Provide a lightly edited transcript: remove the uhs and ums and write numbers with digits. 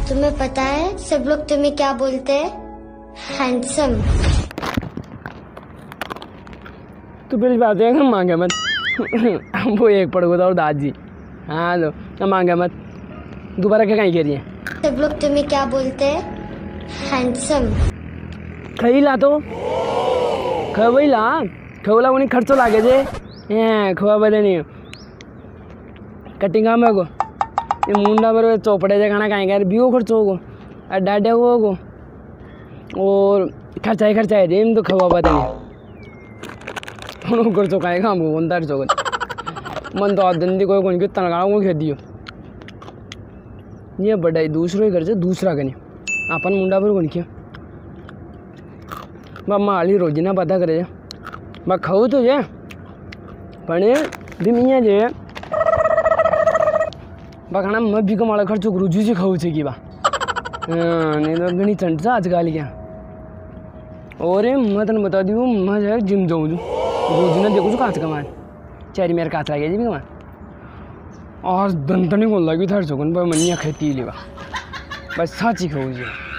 तुम्हें पता है सब लोग तुम्हें क्या बोलते हैं? हैंडसम। तू पहली बात है हम मांगे मत। वो एक पड़ गया और दादी। हाँ लो हम मांगे मत। दोबारा क्या कहीं कह रही है? सब लोग तुम्हें क्या बोलते हैं? हैंडसम। खई ला तो खवई ला खवला उन्हें खर्चो लागे जे खवा बदे नहीं कटिंग में को ये मुंडा पर चौपड़े जे खाना कहीं कर बियो खर्चो होगो डाडे को होगो और खर्चा ही रे तो खवा बदे नहीं उन्होंने खर्चो कहीं काम को अंदर चौक मन तो आदंदी कोई कौन कितना लगा वो खेत दियो ये बड़ा दूसरों ही खर्च दूसरा कहीं अपन मुंडा पर कौन किया मम्मा हाली रोजी ना पता करे मैं खाऊँ तो जे पण मियाँ जे खाना मैं भी कमाड़ा खर्चो करूँ जूसी खाऊँ से की बा नहीं तो घनी ठंड से आजकल क्या और मैं तेन बता दूँ मैं जो जिम जाऊँ रोज ना देखो काँच कमान चारी मेरे काँच लगे जी भी कमान और दंतनी को लगी था चौकन पर मनिया खेती ले बस साची खाऊँ जी